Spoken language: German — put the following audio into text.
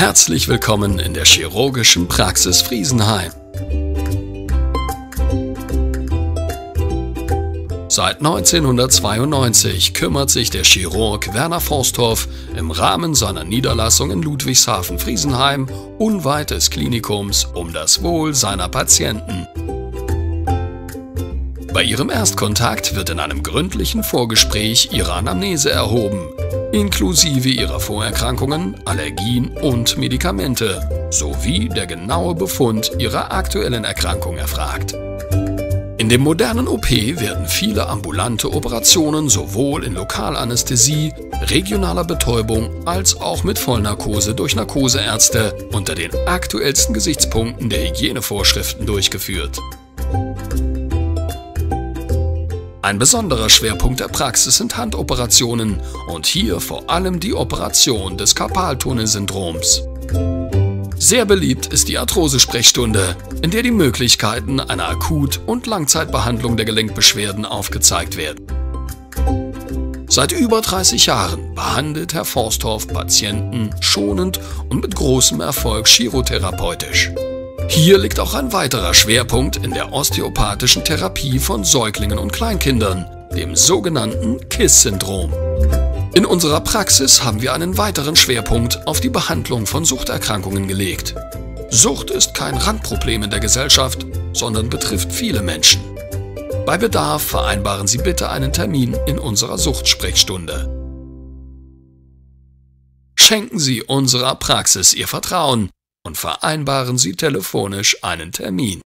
Herzlich willkommen in der chirurgischen Praxis Friesenheim. Seit 1992 kümmert sich der Chirurg Werner Forstorf im Rahmen seiner Niederlassung in Ludwigshafen-Friesenheim unweit des Klinikums um das Wohl seiner Patienten. Bei ihrem Erstkontakt wird in einem gründlichen Vorgespräch ihre Anamnese erhoben, inklusive ihrer Vorerkrankungen, Allergien und Medikamente, sowie der genaue Befund ihrer aktuellen Erkrankung erfragt. In dem modernen OP werden viele ambulante Operationen sowohl in Lokalanästhesie, regionaler Betäubung als auch mit Vollnarkose durch Narkoseärzte unter den aktuellsten Gesichtspunkten der Hygienevorschriften durchgeführt. Ein besonderer Schwerpunkt der Praxis sind Handoperationen und hier vor allem die Operation des Karpaltunnelsyndroms. Sehr beliebt ist die Arthrose-Sprechstunde, in der die Möglichkeiten einer Akut- und Langzeitbehandlung der Gelenkbeschwerden aufgezeigt werden. Seit über 30 Jahren behandelt Herr Forstorf Patienten schonend und mit großem Erfolg chirotherapeutisch. Hier liegt auch ein weiterer Schwerpunkt in der osteopathischen Therapie von Säuglingen und Kleinkindern, dem sogenannten KISS-Syndrom. In unserer Praxis haben wir einen weiteren Schwerpunkt auf die Behandlung von Suchterkrankungen gelegt. Sucht ist kein Randproblem in der Gesellschaft, sondern betrifft viele Menschen. Bei Bedarf vereinbaren Sie bitte einen Termin in unserer Suchtsprechstunde. Schenken Sie unserer Praxis Ihr Vertrauen und vereinbaren Sie telefonisch einen Termin.